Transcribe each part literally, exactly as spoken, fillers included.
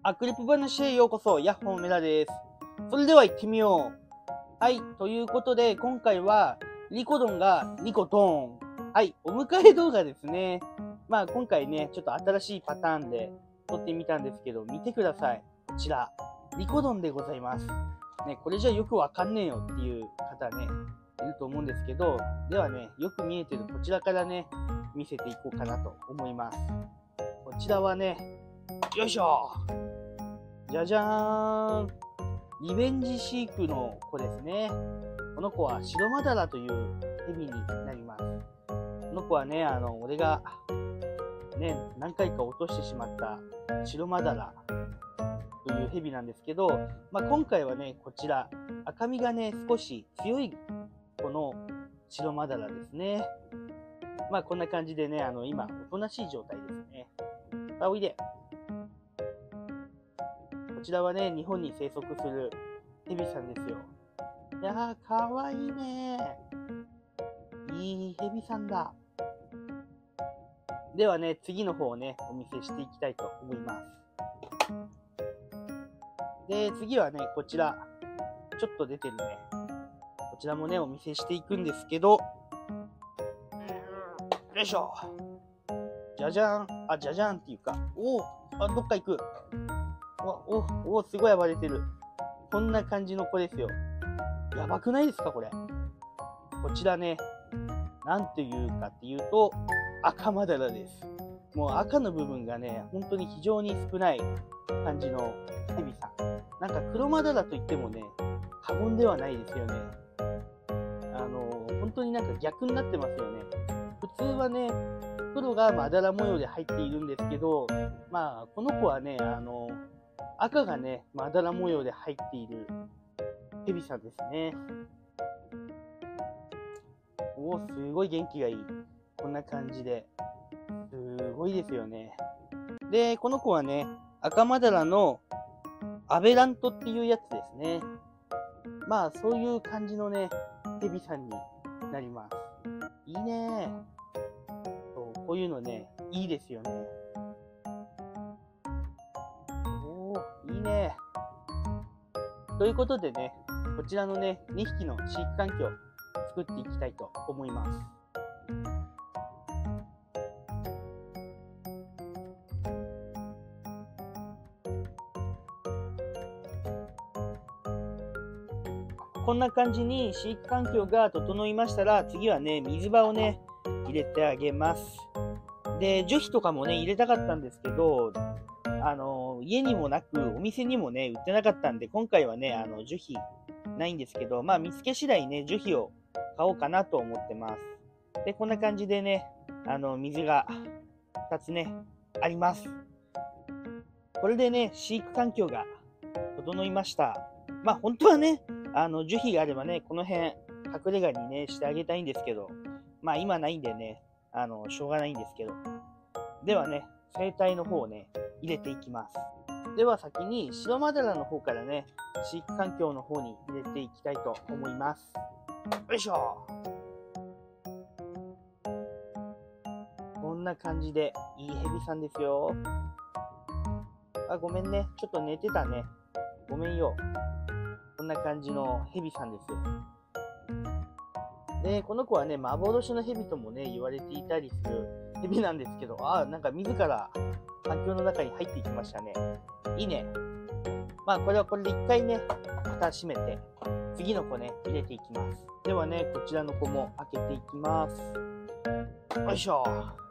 アクリップ話へようこそ、ヤッホーメラです。それでは行ってみよう。はい、ということで、今回は、リコドンがリコドーン。はい、お迎え動画ですね。まあ今回ね、ちょっと新しいパターンで撮ってみたんですけど、見てください。こちら、リコドンでございます。ね、これじゃよくわかんねえよっていう方ね、いると思うんですけど、ではね、よく見えてるこちらからね、見せていこうかなと思います。こちらはね、よいしょじゃじゃーんリベンジ飼育の子ですね。この子は白マダラというヘビになります。この子はね、あの、俺が、ね、何回か落としてしまった白マダラというヘビなんですけど、まあ、今回はね、こちら、赤みがね、少し強いこの白マダラですね。まあ、こんな感じでね、あの、今、おとなしい状態ですね。あ、おいで。こちらはね、日本に生息するヘビさんですよ。いやー、かわいいねー。いいヘビさんだ。ではね、次の方をね、お見せしていきたいと思います。で、次はね、こちら、ちょっと出てるね。こちらもね、お見せしていくんですけど、よいしょ。じゃじゃん。あ、じゃじゃんっていうか、おお、あ、どっか行く。お、お、お、すごい暴れてる。こんな感じの子ですよ。やばくないですか、これ。こちらね、なんていうかっていうと、赤マダラです。もう赤の部分がね、本当に非常に少ない感じのヘビさん。なんか黒マダラといってもね、過言ではないですよね。あの、本当になんか逆になってますよね。普通はね、黒がまだら模様で入っているんですけど、まあ、この子はね、あの、赤がね、まだら模様で入っているヘビさんですね。おお、すごい元気がいい。こんな感じで。すごいですよね。で、この子はね、赤マダラのアベラントっていうやつですね。まあ、そういう感じのね、ヘビさんになります。いいねそう。こういうのね、いいですよね。いいね。ということでね、こちらのね、にひきの飼育環境を作っていきたいと思います。こんな感じに飼育環境が整いましたら、次はね、水場をね、入れてあげます。で、樹皮とかもね、入れたかったんですけど、あの、家にもなく、お店にもね、売ってなかったんで、今回はね、あの、樹皮ないんですけど、まあ、見つけ次第ね、樹皮を買おうかなと思ってます。で、こんな感じでね、あの、水がふたつね、あります。これでね、飼育環境が整いました。まあ、本当はね、あの、樹皮があればね、この辺、隠れ家にね、してあげたいんですけど、まあ、今ないんでね、あの、しょうがないんですけど。ではね、生態の方をね、入れていきます。では先に白マダラの方からね、飼育環境の方に入れていきたいと思います。よいしょ。こんな感じでいいヘビさんですよ。あ、ごめんね。ちょっと寝てたね。ごめんよ。こんな感じのヘビさんですよ。で、この子はね、幻のヘビともね、言われていたりするヘビなんですけど、あ、なんか自ら環境の中に入っていきましたね。いいね。まあ、これはこれで一回ね、蓋閉めて、次の子ね、入れていきます。ではね、こちらの子も開けていきます。よいしょ。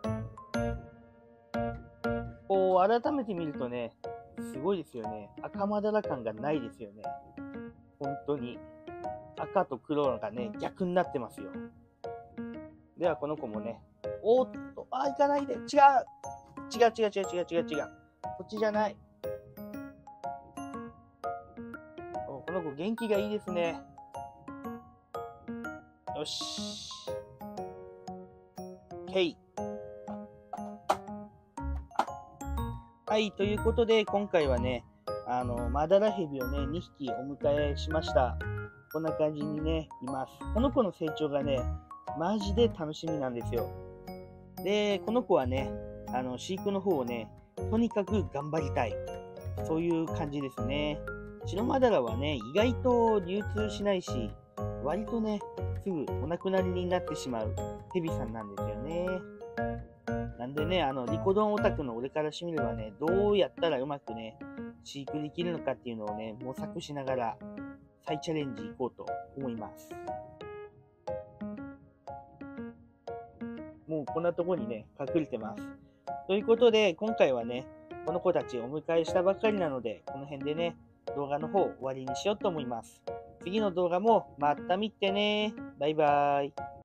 こう、改めて見るとね、すごいですよね。赤マダラ感がないですよね。本当に。赤と黒がね、逆になってますよ。では、この子もね、おーっと、あ、行かないで。違う違う違う違う違う違う違う。こっちじゃない。この子元気がいいですね。よし。OK。はい、ということで、今回はね、あの、マダラヘビをね、にひきお迎えしました。こんな感じにね、います。この子の成長がね、マジで楽しみなんですよ。で、この子はね、あの、飼育の方をね、とにかく頑張りたい。 そういう感じですね。シロマダラはね、意外と流通しないし、割とね、すぐお亡くなりになってしまうヘビさんなんですよね。なんでね、あの、リコドンオタクの俺からしてみればね、どうやったらうまくね、飼育できるのかっていうのをね、模索しながら再チャレンジいこうと思います。もうこんなとこにね、隠れてます。ということで、今回はね、この子たちをお迎えしたばっかりなので、この辺でね、動画の方終わりにしようと思います。次の動画もまた見てね。バイバーイ。